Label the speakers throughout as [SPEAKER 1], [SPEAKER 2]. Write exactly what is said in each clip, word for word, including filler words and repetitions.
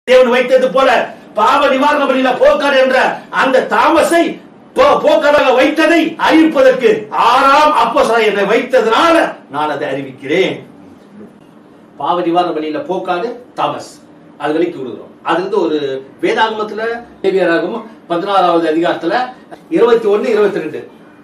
[SPEAKER 1] தேவன் வைத்தது போல பாவ நிவாரண பலியில போக்காடு என்ற அந்த தாமஸை போக்காடாக வைத்ததை அறிவிப்பதற்கு ஆறாம் அப்போஸ்தலர் என்னை வைத்ததனால நான் அதை அறிவிக்கிறேன். பாவ நிவாரண பலியில போக்காடு தாமஸ் அது விலைக்கு விடுகிறோம். அது வந்து ஒரு வேதாகமத்துல லேவியராகமம் பதினாறாவது அதிகாரத்துல இருபத்தி ஒன்னு இருபத்தி ரெண்டு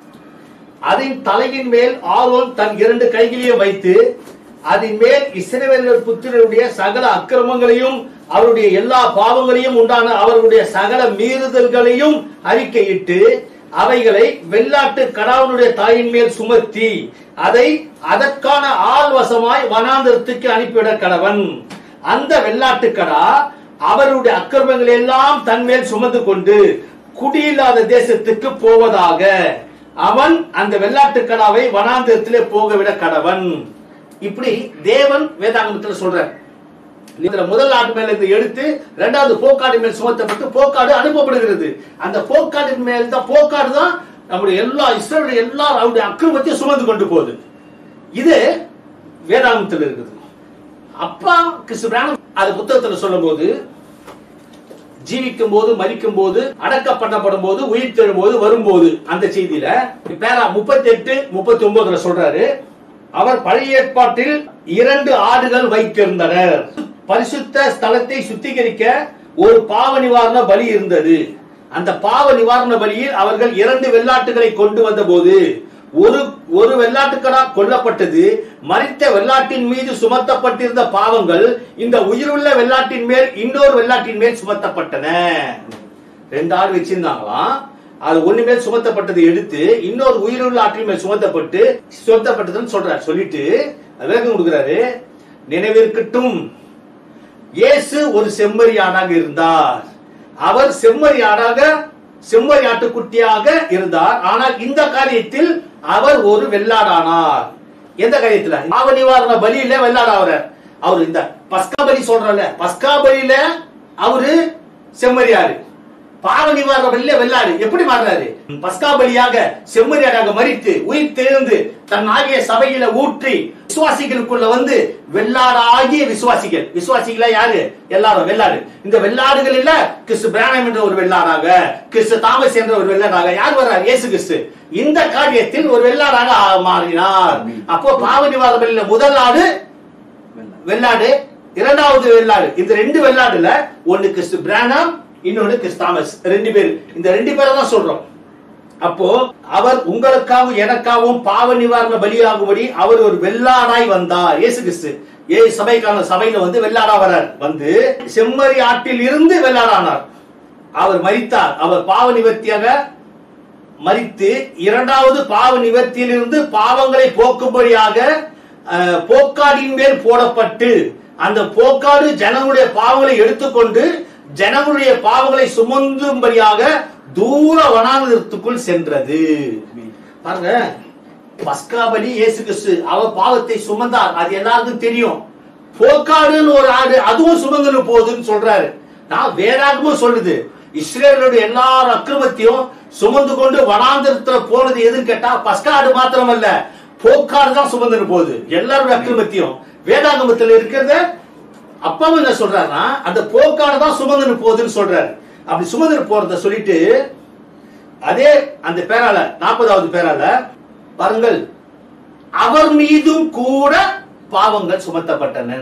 [SPEAKER 1] அதன் தலையின் மேல் ஆரோன் தன் இரண்டு கைகளையும் வைத்து அதன் மேல் இஸ்ரவேல் புத்திரருடைய சகல அக்கிரமங்களையும் அவருடைய எல்லா பாவங்களையும் உண்டான அவர்களுடைய சகல மீறுதல்களையும் அறிக்கையிட்டு அவைகளை வெள்ளாட்டு கடாவனுடைய தாயின் மேல் சுமத்தி அதை அதற்கான ஆள்வசமாய் வனாந்தரத்துக்கு அனுப்பிவிட கடவன். அந்த வெள்ளாட்டு கடா அவருடைய அக்கிரமங்கள் எல்லாம் தன் மேல் சுமந்து கொண்டு குடியில்லாத தேசத்துக்கு போவதாக அவன் அந்த வெள்ளாட்டு கடாவை வனாந்தரத்திலே போகவிட கடவன். இப்படி தேவன் வேதாகமத்தில் சொல்றார். முதல் ஆட்டு மேல இருந்து எடுத்து இரண்டாவது போக்காடு மேல் சுமத்தப்பட்டு போக்காடு அனுப்பப்படுகிறது. அந்த போக்காடின் மேல் தான் போக்காடு தான் நம்முடைய எல்லா இஸ்ரவேல் எல்லா அவருடைய அக்கிரமத்தையும் சுமந்து கொண்டு போகுது. இது வேதாகமத்தில் இருக்குது. அப்பா கிறிஸ்து அது புத்தகத்துல சொல்லும் போது ஜீவிக்கும் போது மரிக்கும் போது அடக்கம் பண்ணப்படும் போது உயிர் தெழும் போது வரும்போது அந்த செய்தியில பேரா முப்பத்தி எட்டு முப்பத்தி ஒன்பதுல சொல்றாரு, அவர் பழைய ஏற்பாட்டில் இரண்டு ஆடுகள் வைத்திருந்தனர். பரிசுத்த ஸ்தலத்தை சுத்திகரிக்க ஒரு பாவ நிவாரண பலி இருந்தது. அந்த பாவ நிவாரண பலியில் அவர்கள் இரண்டு வெள்ளாட்டுகளை கொண்டு வந்த போது ஒரு ஒரு வெள்ளாட்டுக்கடா கொல்லப்பட்டது. மரித்த வெள்ளாட்டின் மீது சுமத்தப்பட்டிருந்த பாவங்கள் இந்த உயிருள்ள வெள்ளாட்டின் மேல் இன்னொரு வெள்ளாட்டின் மேல் சுமத்தப்பட்டன. ரெண்டு ஆடு வச்சிருந்தாங்களாம். அது ஒண்ணு மேல் சுமத்தப்பட்டது எடுத்து இன்னொரு உயிருள்ள ஆற்றின் மேல் சுமத்தப்பட்டு சுமத்தப்பட்டதுன்னு சொல்றாரு. சொல்லிட்டு விளக்கம் கொடுக்கிறாரு. நினைவிருக்கட்டும், இயேசு ஒரு செம்மறி ஆடாக இருந்தார். அவர் செம்மறி ஆடாக செம்மறி ஆட்டுக்குட்டியாக இருந்தார். ஆனால் இந்த காரியத்தில் அவர் ஒரு வெள்ளாடானார். எந்த காரியத்துல? பாவ நிவாரண பலியில வெள்ளாடாவர். அவர் இந்த பஸ்கா பலி சொல்றல, பஸ்கா பலியில அவரு செம்மறி ஆடு, பாவ நிவாரண பலியில வெள்ளாடு. எப்படி மாறுறாரு? பஸ்கா பலியாக செம்மறி ஆடாக மரித்து உயிர் தெழுந்து தன் ஆகிய சபையில ஊற்றி விசுவாசிகளுக்குள்ள வந்து வெள்ளாடாகிய விசுவாசிகள். விசுவாசிகளா யாரு? எல்லாரும் வெள்ளாடு. இந்த வெள்ளாடுகள் இல்ல கிறிஸ்து பிரானம் என்ற ஒரு வெள்ளாடாக, கிறிஸ்து தாமஸ் என்ற ஒரு வெள்ளாடாக யார் வர்றார்? இயேசு கிறிஸ்து. இந்த காரியத்தில் ஒரு வெள்ளாடாக மாறினார். அப்போ பாவ நிவாரண பலியில முதல் ஆடு வெள்ளாடு, இரண்டாவது வெள்ளாடு. இந்த ரெண்டு வெள்ளாடுல ஒன்னு கிறிஸ்து பிரானம், இன்னொன்னு கிறிஸ்து தாமஸ். ரெண்டு பேர், இந்த ரெண்டு பேரை தான் சொல்றோம். அப்போ அவர் உங்களுக்காகவும் எனக்காகவும் பாவ நிவாரண பலியாகும்படி அவர் ஒரு வெள்ளாடாய் வந்தார். இயேசு கிறிஸ்து ஏ சபைக்கான சபையில வந்து வெள்ளாடா வரார். வந்து செம்மறி ஆட்டில் இருந்து வெள்ளாடானார். அவர் மரித்தார். அவர் பாவ நிவர்த்தியாக மரித்து இரண்டாவது பாவ நிவர்த்தியிலிருந்து பாவங்களை போக்கும்படியாக போக்காடின் மேல் போடப்பட்டு அந்த போக்காடு ஜனங்களுடைய பாவங்களை எடுத்துக்கொண்டு ஜனங்களுடைய பாவங்களை சுமந்தும்படியாக தூர வனாந்தரத்துக்குள் சென்றது. பாருங்க, பஸ்கா பலி இயேசு கிறிஸ்து அவர் பாவத்தை சுமந்தார். அது எல்லாருக்கும் தெரியும். போக்காடுன்னு ஒரு ஆடு அதுவும் சுமந்து போகுதுன்னு சொல்றாரு. நான் வேறாகவும் சொல்லுது, இஸ்ரேலுடைய எல்லா அக்கிரமத்தையும் சுமந்து கொண்டு வனாந்தரத்துல போனது எதுன்னு கேட்டா பஸ்கா ஆடு மாத்திரம் அல்ல, போக்காடு தான் சுமந்து போகுது எல்லாருடைய அக்கிரமத்தையும். வேதாகமத்தில் இருக்கிறத அப்பாவும் என்ன சொல்றாருன்னா அந்த போக்காடு தான் சுமந்து போகுதுன்னு சொல்றாரு. அப்படி சுமந்து போறத சொல்லிட்டு அதே அந்த பேரால நாற்பதாவது பேரால பாருங்கள், அவர் மீதும் கூட பாவங்கள் சுமத்தப்பட்டன.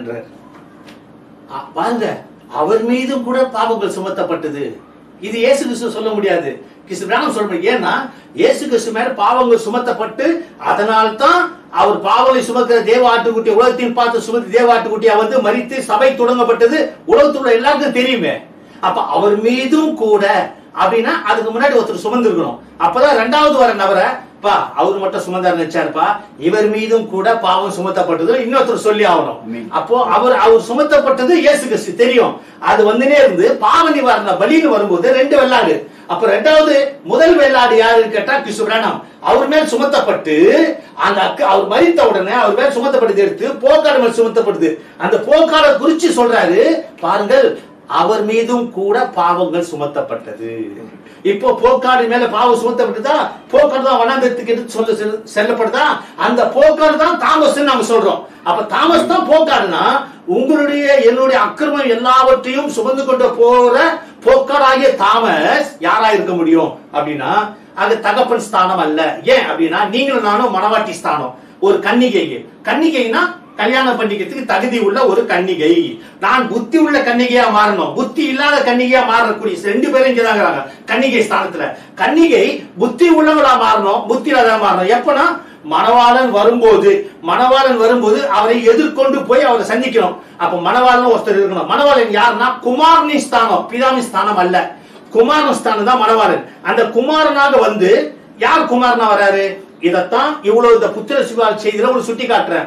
[SPEAKER 1] பாருங்க, அவர் மீதும் கூட பாவங்கள் சுமத்தப்பட்டது. இது இயேசு கிறிஸ்து சொல்ல முடியாது, கிறிஸ்து பிரானம் சொல்ற. ஏன்னா இயேசு கிறிஸ்து மேல பாவங்கள் சுமத்தப்பட்டு அதனால்தான் அவர் பாவங்களை சுமக்கிற தேவ ஆட்டுக்குட்டி உலகத்தின் பார்த்து சுமத்தி தேவ ஆட்டுக்குட்டியா வந்து மரித்து சபை தொடங்கப்பட்டது உலகத்துல எல்லாருக்கும் தெரியுமே. அப்ப அவர் மீதும் கூட அப்படின்னா அதுக்கு முன்னாடி ஒருத்தர் சுமந்து இருக்கணும். அப்பதான் ரெண்டாவது வர நபரை பா அவர் மட்டும் சுமந்தார் நினைச்சாருப்பா, இவர் மீதும் கூட பாவம் சுமத்தப்பட்டது இன்னொருத்தர் சொல்லி ஆகணும். அப்போ அவர் அவர் சுமத்தப்பட்டது இயேசு கிறிஸ்து தெரியும். அது வந்துனே இருந்து பாவ நிவாரண பலின்னு வரும்போது ரெண்டு வெள்ளாடு. அப்ப ரெண்டாவது முதல் வெள்ளாடு யாருன்னு கேட்டா கிறிஸ்து பிரானம். அவர் மேல் சுமத்தப்பட்டு அந்த அவர் மரித்த உடனே அவர் மேல் சுமத்தப்பட்டது எடுத்து போக்காடு மேல் சுமத்தப்படுது. அந்த போக்காட குறிச்சு சொல்றாரு பாருங்கள், அவர் மீதும் கூட பாவங்கள் சுமத்தப்பட்டது. இப்போ போக்காடு மேல பாவம் சுமத்தப்பட்டதா, போக்காடு தான் வனாந்தரத்துக்கு சொல்ல செல்லப்படுதா, அந்த போக்காடு தான் தாமஸ் நாம சொல்றோம். அப்ப தாமஸ் தான் போக்காடுனா, உங்களுடைய என்னுடைய அக்கிரமம் எல்லாவற்றையும் சுமந்து கொண்டு போற போக்காடாகிய தாமஸ் யாரா இருக்க முடியும் அப்படின்னா, அது தகப்பன் ஸ்தானம் அல்ல. ஏன் அப்படின்னா, நீங்களும் நானும் மணவாட்டி ஸ்தானம். ஒரு கன்னிகை, கன்னிகைனா கல்யாணம் பண்ணிக்கிறதுக்கு தகுதி உள்ள ஒரு கன்னிகை. நான் புத்தி உள்ள கன்னிகையா மாறணும், புத்தி இல்லாத கன்னிகையா மாறக்கூடிய ரெண்டு பேரும் இங்கதான் கன்னிகை ஸ்தானத்துல. கன்னிகை புத்தி உள்ளவங்களா மாறணும், புத்தி இல்லாத மாறணும். எப்பனா மணவாளன் வரும்போது, மணவாளன் வரும்போது அவரை எதிர்கொண்டு போய் அவரை சந்திக்கணும். அப்ப மணவாளன் ஒருத்தர் இருக்கணும். மணவாளன் யாருன்னா குமாரனி ஸ்தானம், பிதாமி ஸ்தானம் அல்ல. குமாரன் ஸ்தானம் தான் மணவாளன். அந்த குமாரனாக வந்து யார் குமாரனா வராரு? இதத்தான் இவ்வளவு இந்த புத்திர சுவிகார செய்தியில ஒரு சுட்டி காட்டுறேன்.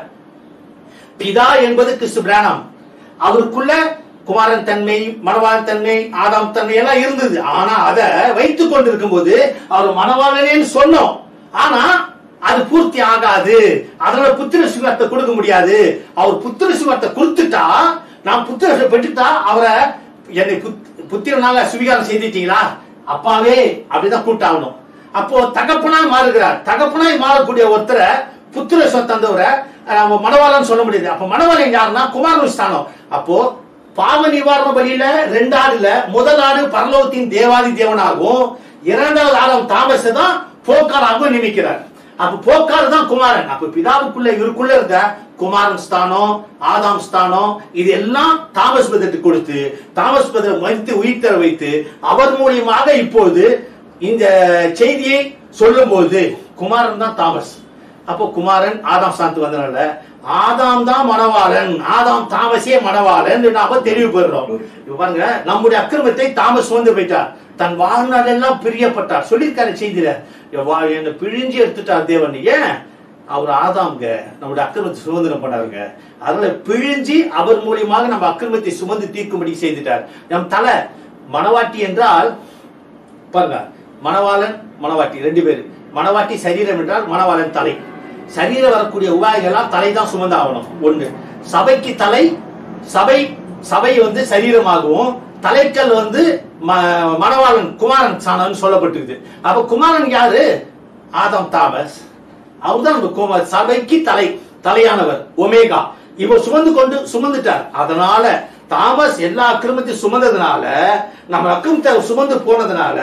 [SPEAKER 1] பிதா என்பது கிறிஸ்து பிரானம். அவருக்குள்ள குமாரன் தன்மை, மணவாளன் தன்மை, ஆதாம் தன்மை எல்லாம் இருந்தது. ஆனா அதை வைத்துக் கொண்டிருக்கும் போது அவர் மணவாளனேன்னு சொன்னோம். ஆனா அது பூர்த்தி ஆகாது. அதனால புத்திர சுவிகாரத்தை கொடுக்க முடியாது. அவர் புத்திர சுவிகாரத்தை கொடுத்துட்டா, நான் புத்திர பெற்றுட்டா அவரை என்னை புத்திரனாக சுவிகாரம் செய்துட்டீங்களா அப்பாவே அப்படிதான் கூட்டாகணும். அப்போ தகப்பனாய் மாறுகிறார். தகப்பனாய் மாறக்கூடிய ஒருத்தரை புத்திர தந்தவரை மணவாளன் சொல்ல முடியாது. அப்ப மணவாளன் யாருன்னா குமாரன் ஸ்தானம். அப்போ பாவ நிவாரண பலியில ரெண்டு ஆடுல முதல் ஆடு பரலோகத்தின் தேவாதி தேவனாகவும், இரண்டாவது ஆடம் தாமஸ் தான் போக்காராகவும் நியமிக்கிறார். அப்ப போக்காரு தான் குமாரன். அப்ப பிதாவுக்குள்ள இவருக்குள்ள இருந்த குமாரன் ஸ்தானம், ஆதாம் ஸ்தானம், இது எல்லாம் தாமஸ் பதற்கு கொடுத்து, தாமஸ் பதரை மறித்து உயிர்த்தர வைத்து, அவர் மூலியமாக இப்போது இந்த செய்தியை சொல்லும் போது குமாரன் தான் தாமஸ். அப்போ குமாரன் ஆதாம் ஸ்தானத்துக்கு வந்தனால ஆதாம் தான் மணவாளன், ஆதாம் தாமஸே மணவாளன் நாம தெளிவு பெறுறோம். பாருங்க, நம்முடைய அக்கிரமத்தை தாமஸ் சுமந்து போயிட்டார், தன் வாழ்நாள் எல்லாம் பிரியப்பட்டார். சொல்லியிருக்காரு செய்தியில, என்ன பிழிஞ்சு எடுத்துட்டார் தேவன். ஏன்? அவர் ஆதாம்ங்க நம்முடைய அக்கிரமத்தை சுதந்திரம் பண்ணாருங்க. அதனால பிழிஞ்சி அவர் மூலியமாக நம்ம அக்கிரமத்தை சுமந்து தீர்க்கும்படி செய்துட்டார். நம் தலை மணவாட்டி என்றால் பாருங்க, மணவாளன் மணவாட்டி ரெண்டு பேரு. மணவாட்டி சரீரம் என்றால் மணவாளன் தலை. சரீரம் வரக்கூடிய உபாயங்கள்லாம் தலை தான் சுமந்து ஆகணும். ஒண்ணு, சபைக்கு தலை, சபை சபை வந்து சரீரமாகவும், தலைக்கல் வந்து மணவாளன் குமாரன் சாணம் சொல்லப்பட்டிருக்கு. அப்ப குமாரன் யாரு? Adam Thomas. அவர்தான் நம்ம சபைக்கு தலை, தலையானவர், ஒமேகா. இவர் சுமந்து கொண்டு சுமந்துட்டார். அதனால தாமஸ் எல்லா அக்கிரமத்தையும் சுமந்ததுனால, நம்ம அக்கிரமத்தை சுமந்து போனதுனால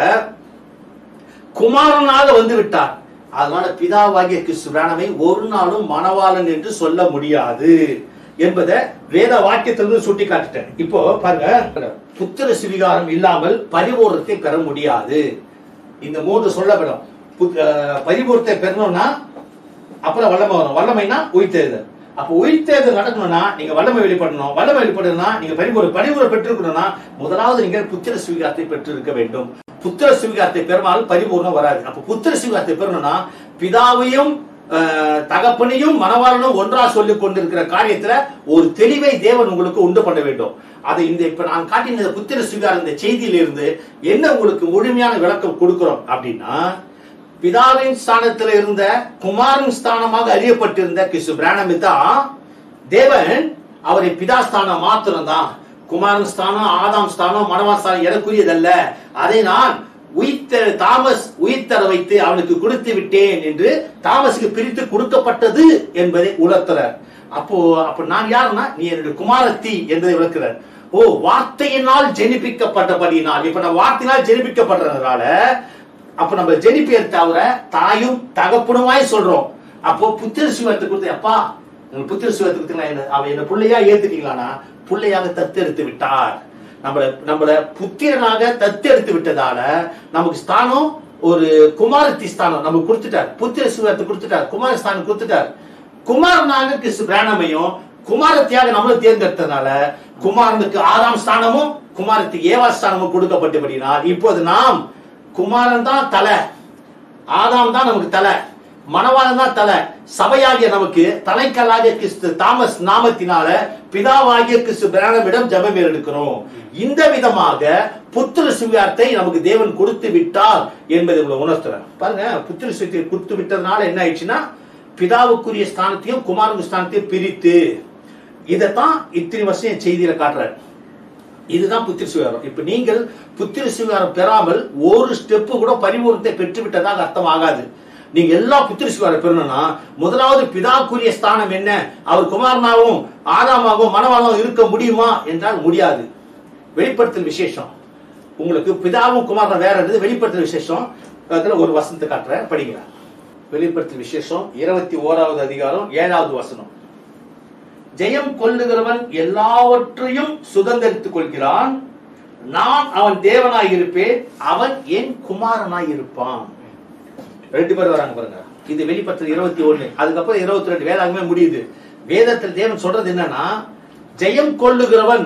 [SPEAKER 1] குமாரனாக வந்து விட்டார். அதனால பிதாவாகிய கிறிஸ்து பிரானமை ஒரு நாளும் மணவாளன் என்று சொல்ல முடியாது என்பதை வேத வாக்கியத்திலிருந்து சுட்டி காட்டுட்டேன். இப்போ பாருங்க, புத்திர சுவிகாரம் இல்லாமல் பரிபூர்ணத்தை பெற முடியாது. இந்த மூன்று சொல்லப்படும். பரிபூர்ணத்தை பெறணும்னா அப்புறம் வல்லமை வரும். வல்லமைனா உயிர்த்தெழுதல். அப்ப உயிர்த்தெழுதல் நடக்கணும்னா நீங்க வல்லமை வெளிப்படணும். வல்லமை வெளிப்படணும்னா நீங்க பரிபூர பரிபூர பெற்றிருக்கணும்னா முதலாவது நீங்க புத்திர சுவிகாரத்தை பெற்றிருக்க வேண்டும். புத்திர சுவிகாரத்தை பெறாமல் பரிபூர்ணம் வராது. அப்ப புத்திர சுவிகாரத்தை பெறணும்னா பிதாவையும் தகப்பனையும் மணவாளனும் ஒன்றா சொல்லிக் கொண்டிருக்கிற காரியத்துல ஒரு தெளிவை தேவன் உங்களுக்கு உண்டு பண்ண வேண்டும். அதை இந்த இப்ப நான் காட்டின புத்திர சுவிகாரம் இந்த செய்தியிலிருந்து என்ன உங்களுக்கு முழுமையான விளக்கம் கொடுக்கிறோம் அப்படின்னா, பிதாவின் ஸ்தானத்தில் இருந்த குமாரன் ஸ்தானமாக அறியப்பட்டிருந்த கிறிஸ்து பிரானமி தான் தேவன் அவரை பிதா ஸ்தானம் மாத்திரம் தான். குமாரன் ஸ்தானம், ஆதாம் ஸ்தானம், மணவாளன் ஸ்தானம் எனக்குரியதல்ல. அதை நான் உயிர்த்த தாமஸ் உயிர்த்தர வைத்து அவனுக்கு கொடுத்து விட்டேன் என்று தாமஸுக்கு பிரித்து கொடுக்கப்பட்டது என்பதை உணர்த்துறார். அப்போ அப்ப நான் யாருன்னா, நீ என்னுடைய குமாரத்தி என்பதை விளக்குறார். ஓ, வார்த்தையினால் ஜெனிப்பிக்கப்பட்டபடியினால், இப்ப நான் வார்த்தையினால் ஜெனிப்பிக்கப்படுறதுனால அப்ப நம்ம ஜெனிப்பியர் தவிர தாயும் தகப்பனுமாய் சொல்றோம். அப்போ புத்திர சுவிகாரத்தை கொடுத்து, அப்பா புத்திர சுவிகாரத்தை அவ என்ன பிள்ளையா ஏத்துட்டீங்களானா, பிள்ளையாக தத்தெடுத்து விட்டார். நம்மள நம்மள புத்திரனாக தத்தெடுத்து விட்டதால நமக்கு ஸ்தானம், ஒரு குமாரத்தி ஸ்தானம் நமக்கு கொடுத்துட்டார். புத்திர சுவிகாரத்தை கொடுத்துட்டார், குமார ஸ்தானம் கொடுத்துட்டார். குமாரனாக கிறிஸ்து பிரானமையும் குமாரத்தியாக நம்மளும் தேர்ந்தெடுத்ததுனால குமாரனுக்கு ஆதாம் ஸ்தானமும் குமாரத்துக்கு ஏவா ஸ்தானமும் கொடுக்கப்பட்டபடினால் இப்போது நாம் குமாரன் தான் தலை, ஆதாம் தான் நமக்கு தலை, மணவாளன் தான் தலை, சபையாகிய நமக்கு தலைக்கல்லாகிய கிறிஸ்து தாமஸ் நாமத்தினால பிதாவாகிய கிறிஸ்து பிரானமிடம் ஜெபம் எடுக்கிறோம். இந்த விதமாக புத்திர சுவிகாரத்தை நமக்கு தேவன் கொடுத்து விட்டார் என்பதை உணர்த்துறார். பாருங்க, புத்திர சுவிகாரத்தை கொடுத்து விட்டதுனால என்ன ஆயிடுச்சுன்னா, பிதாவுக்குரிய ஸ்தானத்தையும் குமாரனுக்கு ஸ்தானத்தையும் பிரித்து, இதைத்தான் இத்தனை வருஷம் செய்தியில காட்டுறாரு. இதுதான் புத்திர சுவிகாரம். இப்ப நீங்கள் புத்திர சுவிகாரம் பெறாமல் ஒரு ஸ்டெப்பு கூட பரிபூர்ணத்தை பெற்று விட்டதாக அர்த்தம் ஆகாது. நீங்க எல்லா புத்திர சுவிகாரம் பெறணும்னா முதலாவது பிதாக்குரிய ஸ்தானம் என்ன? அவர் குமாரனாகவும் ஆதாமாகவும் மனவாளமாகவும் இருக்க முடியுமா என்றால் முடியாது. வெளிப்படுத்தல் விசேஷம் உங்களுக்கு பிதாவும் குமாரனும் வேற இருந்தது. வெளிப்படுத்தல் விசேஷம் ஒரு வசனத்தை காட்டுறேன், படிக்கிறேன். வெளிப்படுத்தல் விசேஷம் இருபத்தி ஓராவது அதிகாரம் ஏழாவது வசனம். ஜெயம் கொள்ளுகிறவன் எல்லாவற்றையும் சுதந்திரித்துக் கொள்கிறான். நான் அவன் தேவனாய் இருப்பேன், அவன் என் குமாரனாய் இருப்பான். ரெண்டு பேர் வராங்க பாருங்க. இது வெளிப்படுத்தல் இருபத்தி ஒண்ணு. அதுக்கப்புறம் இருபத்தி ரெண்டு வேதாகமே முடியுது. வேதத்தில் தேவன் சொல்றது என்னன்னா, ஜெயம் கொள்ளுகிறவன்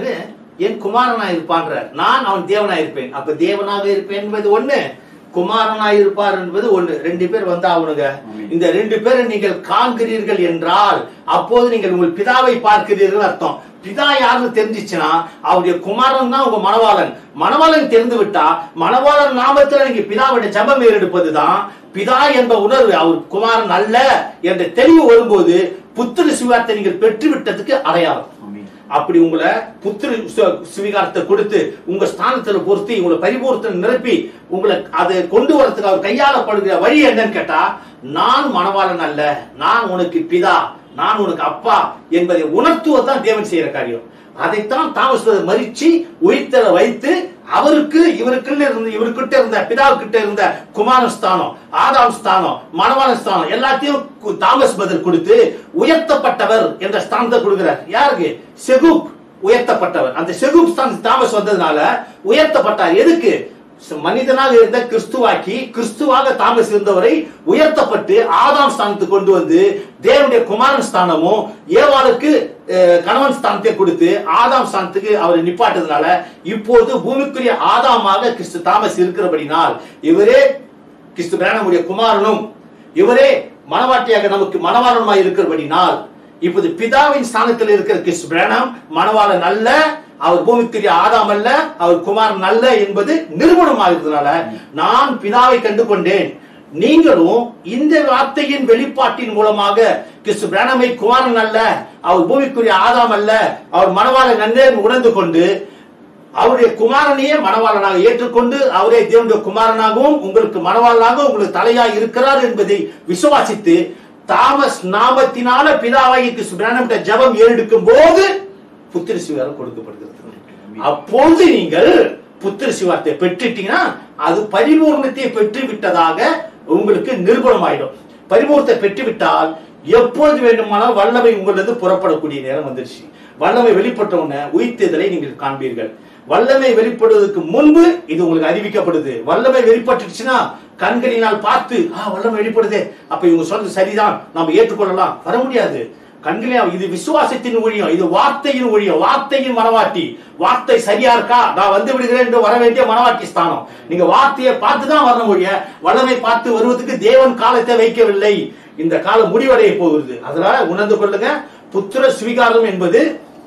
[SPEAKER 1] என் குமாரனாய் இருப்பான்ற, நான் அவன் தேவனாய் இருப்பேன். அப்ப தேவனாக இருப்பேன் என்பது ஒண்ணு, குமாரனாய் இருப்பார் என்பது ஒண்ணு. ரெண்டு பேர் வந்தா அவனுங்க. இந்த ரெண்டு பேரை நீங்கள் காண்கிறீர்கள் என்றால் அப்போது நீங்கள் உங்கள் பிதாவை பார்க்கிறீர்கள் அர்த்தம். பிதா யாருன்னு தெரிஞ்சிச்சுன்னா அவருடைய குமாரன் தான் உங்க மணவாளன். மணவாளன் தெரிந்து விட்டா மணவாளன் நாமத்தில் நீங்க பிதாவுடைய ஜெபம் ஏறெடுப்பதுதான் பிதா என்ற உணர்வு. அவர் குமாரன் அல்ல என்ற தெளிவு வரும்போது புத்திர சுவிகாரத்தை நீங்கள் பெற்று விட்டதுக்கு அடையாளம். அப்படி உங்களை புத்திர சுவிகாரத்தை கொடுத்து உங்க ஸ்தானத்துல பொறுத்து உங்களை பரிபூர்த்தம் நிரப்பி உங்களை அதை கொண்டு வரதுக்கு அவர் கையாளப்படுகிற வழி என்னன்னு கேட்டா, நான் மணவாளன் அல்ல, நான் உனக்கு பிதா, நான் உனக்கு அப்பா என்பதை உணர்த்துவதுதான் தேவன் செய்யற காரியம். அதைத்தான் தாமஸ் மறிச்சு உயிர்த்தல வைத்து அவருக்கு இவருக்குள்ள இருந்த இவருக்கிட்ட இருந்த பிதாவுக்கிட்ட இருந்த குமாரன் ஸ்தானம், ஆதாம் ஸ்தானம், மணவாளன் ஸ்தானம் எல்லாத்தையும் தாமஸ் பதில் கொடுத்து உயர்த்தப்பட்டவர் என்ற ஸ்தானத்தை கொடுக்கிறார். யாருக்கு? செகூப் உயர்த்தப்பட்டவர். அந்த செகூப் ஸ்தானம் தாமஸ் வந்ததுனால உயர்த்தப்பட்டார். எதுக்கு? மனிதனாக இருந்த கிறிஸ்துவாக்கி கிறிஸ்துவாக தாமஸ் இருந்தவரை உயர்த்தப்பட்டு ஆதாம் ஸ்தானத்துக்கு கொண்டு வந்து தேவனுடைய குமாரன் ஸ்தானமும் ஏவாளுக்கு கணவன் ஸ்தானத்தை கொடுத்து ஆதாம் ஸ்தானத்துக்கு அவரை நிப்பாட்டதுனால இப்போது பூமிக்குரிய ஆதாமாக கிறிஸ்து தாமஸ் இருக்கிறபடினால் இவரே கிறிஸ்து பிரானமுடைய குமாரனும் இவரே மனவாட்டியாக நமக்கு மனவாளனுமாய் இருக்கிறபடினால் இப்போது பிதாவின் ஸ்தானத்தில் இருக்கிற கிறிஸ்து பிரானம் மனவாளன் அல்ல, அவர் பூமிக்குரிய ஆதாம் அல்ல, அவர் குமாரன் அல்ல என்பது நிரூபணமாகிறதுனால நான் பிதாவை கண்டு கொண்டேன். நீங்களும் இந்த வார்த்தையின் வெளிப்பாட்டின் மூலமாக கிறிஸ்து பிரானமை குமாரன் அல்ல, அவர் பூமிக்குரிய ஆதாம் அல்ல, அவர் மணவாளன் நன்னே உணர்ந்து கொண்டு அவருடைய குமாரனையே மணவாளனாக ஏற்றுக்கொண்டு அவரே தேவனுடைய குமாரனாகவும் உங்களுக்கு மணவாளனாகவும் உங்களுக்கு தலையாய் இருக்கிறார் என்பதை விசுவாசித்து தாமஸ் நாமத்தினால பிதாவாகிய கிறிஸ்து பிரானமிட்ட ஜெபம் ஏறெடுக்கும் போது புத்திர சுவிகாரம் கொடுக்கப்படுகிறது. அப்போது நீங்கள் புத்திர சுவிகாரத்தை பெற்றுட்டீங்கன்னா அது பரிபூர்ணத்தை பெற்று விட்டதாக உங்களுக்கு நிரூபணமாயிடும். பரிபூர்ணத்தை பெற்றுவிட்டால் எப்பொழுது வேண்டுமானால் வல்லமை உங்களிலிருந்து புறப்படக்கூடிய நேரம் வந்துருச்சு. வல்லமை வெளிப்பட்ட உடனே உயிர்த்தெழுதலை நீங்கள் காண்பீர்கள். வல்லமை வெளிப்படுவதற்கு முன்பு இது உங்களுக்கு அறிவிக்கப்படுது. வல்லமை வெளிப்பட்டுச்சுன்னா கண்களினால் பார்த்து ஆ வல்லமை வெளிப்படுதே, அப்ப இவங்க சொல்றது சரிதான், நாம ஏற்றுக்கொள்ளலாம், வர முடியாது. கண்களே, இது விசுவாசத்தின் ஊழியம், இது வார்த்தையின் ஊழியம், வார்த்தையின் மனவாட்டி. வார்த்தை சரியா இருக்கா, நான் வந்து விடுகிறேன் என்று வர வேண்டிய மனவாட்டி ஸ்தானம். நீங்க வார்த்தையை பார்த்துதான் வர முடியும். வல்லமை பார்த்து வருவதற்கு தேவன் காலத்தை வைக்கவில்லை. இந்த காலம் முடிவடைய போகிறது. அதனால உணர்ந்து கொள்ளுங்க, புத்திர சுவிகாரம் என்பது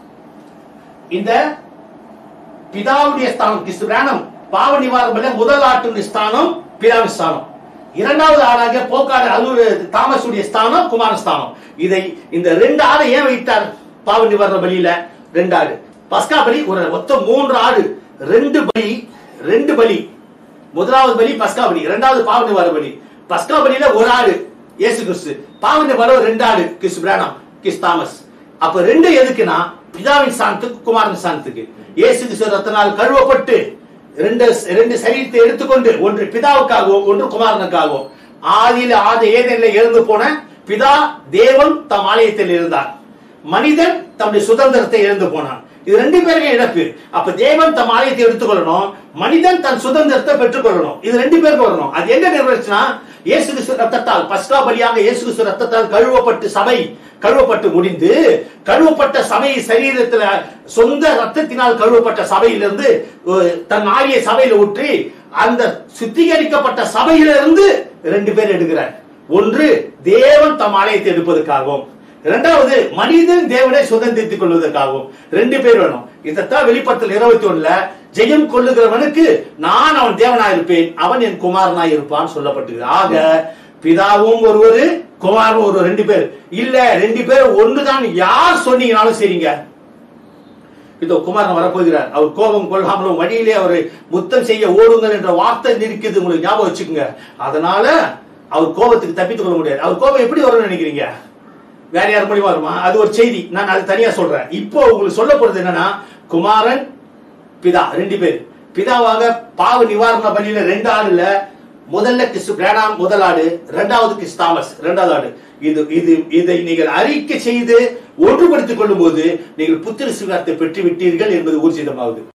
[SPEAKER 1] இந்த பிதாவுடைய ஸ்தானம் கிறிஸ்து பிரானம் பாவ நிவாரணம் முதல் ஆட்டுடைய ஸ்தானம் பிதாவின் ஸ்தானம். இரண்டாவது ஆளாக போக்காடு அலூர் தாமஸுடைய ஸ்தானம் குமார ஸ்தானம். இதை இந்த ரெண்டு ஆடை ஏன் வைத்தார் பாவ நிவாரண பலியில? ரெண்டு ஆடு பஸ்கா பலி, ஒரு மொத்தம் மூன்று ஆடு, ரெண்டு பலி, ரெண்டு பலி. முதலாவது பலி பஸ்கா பலி, இரண்டாவது பாவ நிவாரண பலி. பஸ்கா பலியில ஒரு ஆடு இயேசு கிறிஸ்து, பாவ நிவாரணம் ரெண்டு ஆடு கிறிஸ்து பிரானம் கிறிஸ்து தாமஸ். அப்ப ரெண்டு எதுக்குன்னா பிதாவின் ஸ்தானத்துக்கு குமாரன் ஸ்தானத்துக்கு. இயேசு கிறிஸ்து ரத்தனால் கழுவப்பட்டு ரெண்டு ரெண்டு சரீரத்தை எடுத்துக்கொண்டு ஒன்று பிதாவுக்காகவும் ஒன்று குமாரனுக்காகவும். ஆதியில ஆதி ஏதேனில் எழுந்து போன பிதா தேவன் தம் ஆலயத்தில் இருந்தார், மனிதன் தம்முடைய சுதந்திரத்தை எழுந்து போனான். இது ரெண்டு பேருக்கும் இழப்பு. அப்ப தேவன் தம் ஆலயத்தை எடுத்துக்கொள்ளணும், மனிதன் தன் சுதந்திரத்தை பெற்றுக் கொள்ளணும். இது ரெண்டு பேருக்கு வரணும். அது எங்க நிறைவேறுச்சுன்னா இயேசு கிறிஸ்து ரத்தத்தால் பஸ்கா பலியாக இயேசு கிறிஸ்து ரத்தத்தால் கழுவப்பட்டு சபை கழுவப்பட்டு முடிந்து கழுவப்பட்ட சபை சரீரத்துல சொந்த ரத்தத்தினால் கழுவப்பட்ட சபையிலிருந்து தன் ஆரிய சபையில ஊற்றி அந்த சுத்திகரிக்கப்பட்ட சபையிலிருந்து ரெண்டு பேர் எடுக்கிறார். ஒன்று தேவன் தம் ஆலயத்தை எடுப்பதற்காகவும், இரண்டாவது மனிதன் தேவனை சுதந்திரித்துக் கொள்வதற்காகவும். ரெண்டு பேர் வேணும். இதைத்தான் வெளிப்படுத்தல் இருபத்தி ஒண்ணுல ஜெயம் கொள்ளுகிறவனுக்கு நான் அவன் தேவனாய் இருப்பேன், அவன் என் குமாரனாய் இருப்பான் சொல்லப்பட்டது. ஆக பிதாவும் ஒருவரு குமாரனும் ஒரு ரெண்டு பேர் இல்ல, ரெண்டு பேர் ஒண்ணுதான் யார் சொன்னீங்கனாலும் சரிங்க. இதோ குமாரன் வரப்போகிறார், அவர் கோபம் கொள்ளாமலும் வழியிலே அவரை முத்தம் செய்ய ஓடுங்கள் என்ற வார்த்தை இருக்குது, உங்களுக்கு ஞாபகம் வச்சுக்கோங்க. அதனால அவர் கோபத்துக்கு தப்பித்துக் கொள்ள முடியாது. அவர் கோபம் எப்படி வரும்னு நினைக்கிறீங்க? வேற யார் மூலியமா வருமா? அது ஒரு செய்தி, நான் அது தனியா சொல்றேன். இப்போ உங்களுக்கு சொல்ல போறது என்னன்னா, குமாரன் பிதா ரெண்டு பேர். பிதாவாக பாவ நிவாரண பலியில ரெண்டு ஆடுல முதல்ல கிறிஸ்து பிரானாம் முதல் ஆடு, இரண்டாவது கிறிஸ்து தாமஸ் இரண்டாவது ஆடு. இது இது இதை நீங்கள் அறிக்கை செய்து ஒன்றுபடுத்திக் கொள்ளும் போது நீங்கள் புத்திர சுகாரத்தை பெற்று விட்டீர்கள் என்பது ஊர்ஜிதமாகுது.